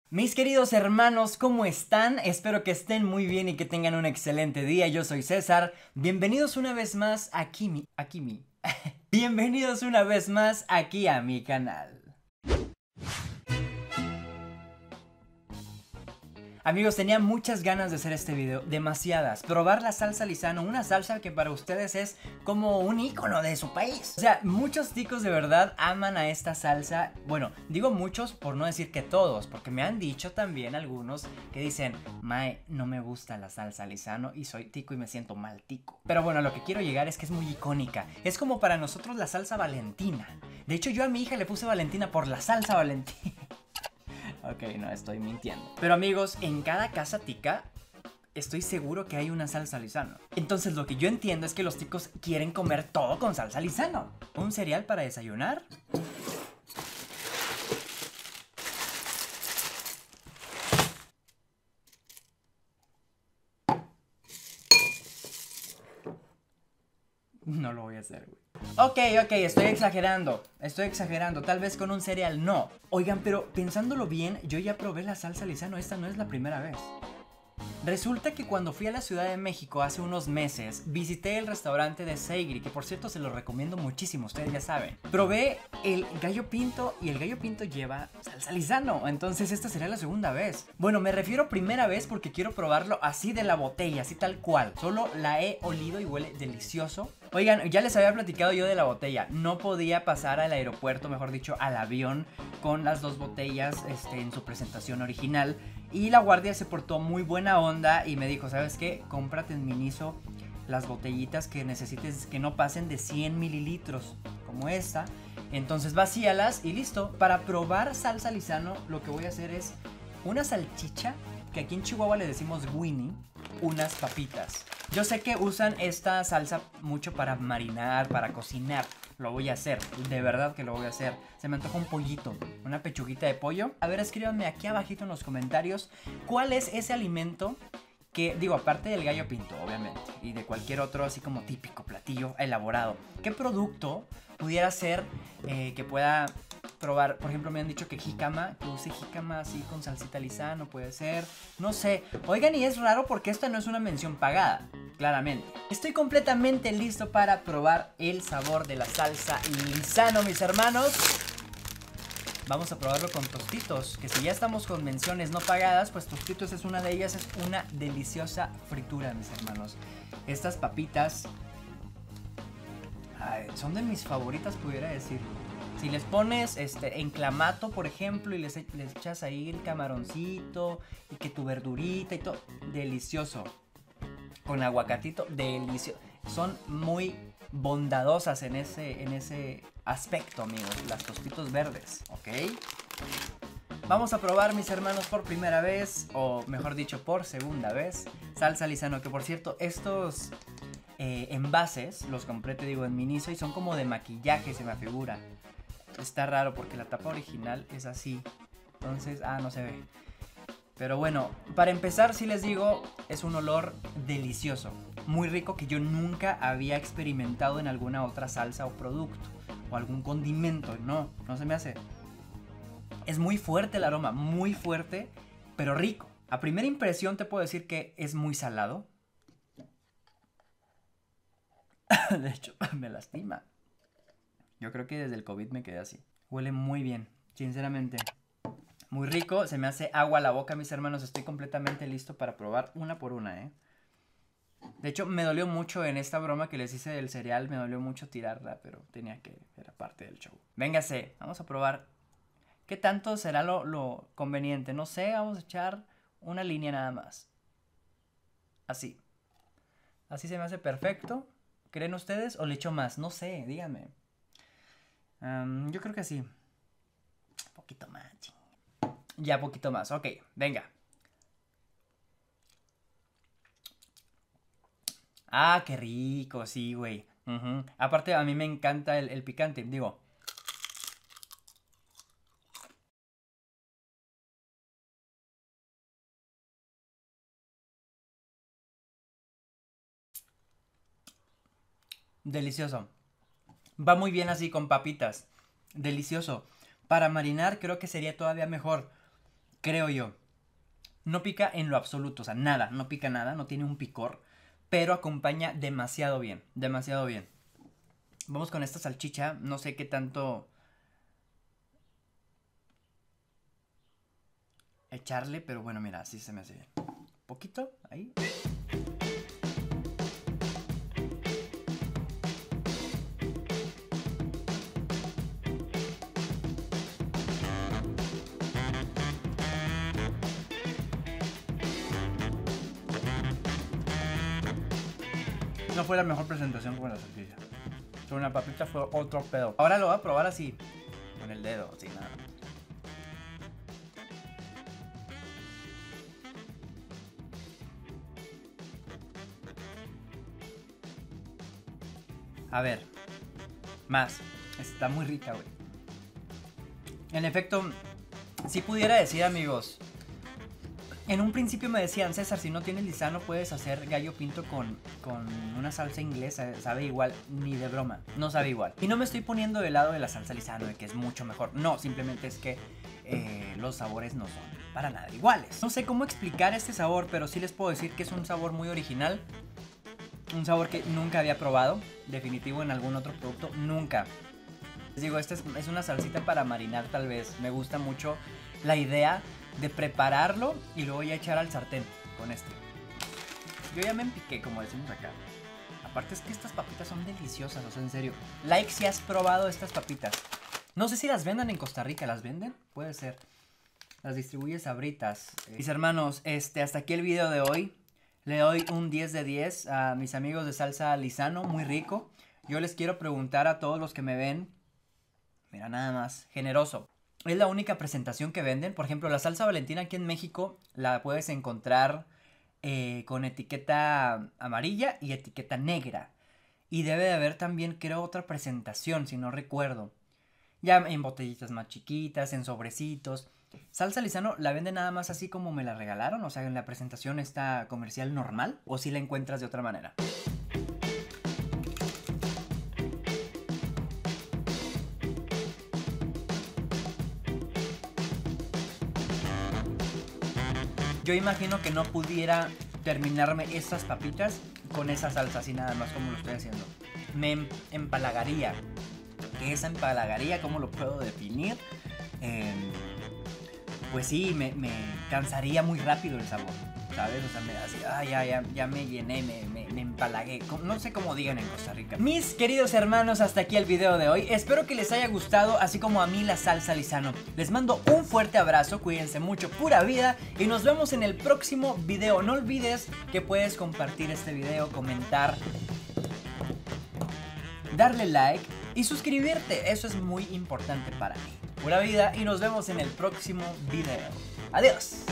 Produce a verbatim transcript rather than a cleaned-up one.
Mis queridos hermanos, ¿cómo están? Espero que estén muy bien y que tengan un excelente día. Yo soy César. Bienvenidos una vez más aquí mi... Aquí mi... Bienvenidos una vez más aquí a mi canal. Amigos, tenía muchas ganas de hacer este video, demasiadas. Probar la salsa Lizano, una salsa que para ustedes es como un ícono de su país. O sea, muchos ticos de verdad aman a esta salsa. Bueno, digo muchos por no decir que todos, porque me han dicho también algunos que dicen: Mae, no me gusta la salsa Lizano y soy tico y me siento mal tico. Pero bueno, lo que quiero llegar es que es muy icónica. Es como para nosotros la salsa Valentina. De hecho, yo a mi hija le puse Valentina por la salsa Valentina. Ok, no, estoy mintiendo. Pero amigos, en cada casa tica estoy seguro que hay una salsa Lizano. Entonces lo que yo entiendo es que los ticos quieren comer todo con salsa Lizano. ¿Un cereal para desayunar? No lo voy a hacer, güey. Ok, ok, estoy exagerando. Estoy exagerando. Tal vez con un cereal no. Oigan, pero pensándolo bien, yo ya probé la salsa Lizano. Esta no es la primera vez. Resulta que cuando fui a la Ciudad de México hace unos meses, visité el restaurante de Seigri, que por cierto se lo recomiendo muchísimo, ustedes ya saben. Probé el gallo pinto y el gallo pinto lleva salsa Lizano, entonces esta será la segunda vez. Bueno, me refiero primera vez porque quiero probarlo así de la botella, así tal cual. Solo la he olido y huele delicioso. Oigan, ya les había platicado yo de la botella. No podía pasar al aeropuerto, mejor dicho, al avión, con las dos botellas este, en su presentación original. Y la guardia se portó muy buena onda y me dijo: ¿sabes qué? Cómprate en Miniso las botellitas que necesites, que no pasen de cien mililitros, como esta. Entonces vacíalas y listo. Para probar salsa Lizano, lo que voy a hacer es una salchicha, que aquí en Chihuahua le decimos Winnie, unas papitas. Yo sé que usan esta salsa mucho para marinar, para cocinar. Lo voy a hacer, de verdad que lo voy a hacer. Se me antoja un pollito, una pechuguita de pollo. A ver, escríbanme aquí abajito en los comentarios cuál es ese alimento que, digo, aparte del gallo pinto, obviamente, y de cualquier otro así como típico platillo elaborado, ¿qué producto pudiera ser eh, que pueda probar? Por ejemplo, me han dicho que jícama, que use jícama así con salsita Lizano, puede ser, no sé. Oigan, y es raro porque esta no es una mención pagada, claramente. Estoy completamente listo para probar el sabor de la salsa Lizano, mis hermanos. Vamos a probarlo con Tostitos, que si ya estamos con menciones no pagadas, pues Tostitos es una de ellas. Es una deliciosa fritura, mis hermanos. Estas papitas, ay, son de mis favoritas, pudiera decir. Si les pones este, en clamato, por ejemplo, y les, les echas ahí el camaroncito y que tu verdurita y todo, delicioso. Con aguacatito, delicioso. Son muy bondadosas en ese, en ese aspecto, amigos, las Tostitos verdes, ¿ok? Vamos a probar, mis hermanos, por primera vez, o mejor dicho, por segunda vez, salsa Lizano, que por cierto, estos eh, envases los compré, te digo, en Miniso y son como de maquillaje, se me figura. Está raro porque la tapa original es así, entonces, ah, no se ve. Pero bueno, para empezar, sí les digo, es un olor delicioso, muy rico, que yo nunca había experimentado en alguna otra salsa o producto, o algún condimento. No, no se me hace. Es muy fuerte el aroma, muy fuerte, pero rico. A primera impresión te puedo decir que es muy salado. De hecho, me lastima. Yo creo que desde el COVID me quedé así. Huele muy bien, sinceramente. Muy rico, se me hace agua la boca, mis hermanos. Estoy completamente listo para probar una por una, ¿eh? De hecho, me dolió mucho en esta broma que les hice del cereal. Me dolió mucho tirarla, pero tenía que... era parte del show. Véngase, vamos a probar. ¿Qué tanto será lo, lo conveniente? No sé, vamos a echar una línea nada más. Así. Así se me hace perfecto. ¿Creen ustedes o le echo más? No sé, díganme. Um, yo creo que sí. Un poquito más, ching. Ya, poquito más, ok, venga. Ah, qué rico, sí, güey. Uh-huh. Aparte, a mí me encanta el, el picante, digo. Delicioso. Va muy bien así con papitas. Delicioso. Para marinar creo que sería todavía mejor. creo yo. No pica en lo absoluto, o sea, nada, no pica nada, no tiene un picor, pero acompaña demasiado bien, demasiado bien. Vamos con esta salchicha, no sé qué tanto echarle, pero bueno, mira, así se me hace bien. Poquito, ahí. No fue la mejor presentación con la salchicha. Con la papita fue otro pedo. Ahora lo voy a probar así, con el dedo, sin nada. A ver, más. Está muy rica, güey. En efecto, si pudiera decir, amigos, en un principio me decían, César, si no tienes Lizano puedes hacer gallo pinto con, con una salsa inglesa, sabe igual, ni de broma, no sabe igual. Y no me estoy poniendo del lado de la salsa Lizano, de que es mucho mejor, no, simplemente es que eh, los sabores no son para nada iguales. No sé cómo explicar este sabor, pero sí les puedo decir que es un sabor muy original, un sabor que nunca había probado, definitivo en algún otro producto, nunca. Les digo, esta es, es una salsita para marinar tal vez, me gusta mucho la idea de prepararlo y lo voy a echar al sartén con este. Yo ya me empiqué, como decimos acá. Aparte es que estas papitas son deliciosas, o sea, en serio. Like si has probado estas papitas. No sé si las vendan en Costa Rica, ¿las venden? Puede ser. Las distribuye Sabritas. Mis hermanos, este, hasta aquí el video de hoy. Le doy un diez de diez a mis amigos de Salsa Lizano, muy rico. Yo les quiero preguntar a todos los que me ven. Mira, nada más, generoso. Es la única presentación que venden. Por ejemplo, la salsa Valentina aquí en México la puedes encontrar eh, con etiqueta amarilla y etiqueta negra. Y debe de haber también, creo, otra presentación, si no recuerdo. Ya en botellitas más chiquitas, en sobrecitos. Salsa Lizano la venden nada más así como me la regalaron. O sea, en la presentación está comercial normal. O si la encuentras de otra manera. Yo imagino que no pudiera terminarme estas papitas con esa salsa así nada más como lo estoy haciendo. Me empalagaría. ¿Qué es empalagaría? ¿Cómo lo puedo definir? Eh, pues sí, me, me cansaría muy rápido el sabor, ¿sabes? O sea, me da así, ah, ya, ya, ya me llené, me, me, me empalagué. No sé cómo digan en Costa Rica. Mis queridos hermanos, hasta aquí el video de hoy. Espero que les haya gustado, así como a mí la salsa Lizano. Les mando un fuerte abrazo, cuídense mucho, pura vida. Y nos vemos en el próximo video. No olvides que puedes compartir este video, comentar, darle like y suscribirte. Eso es muy importante para mí. Pura vida y nos vemos en el próximo video. Adiós.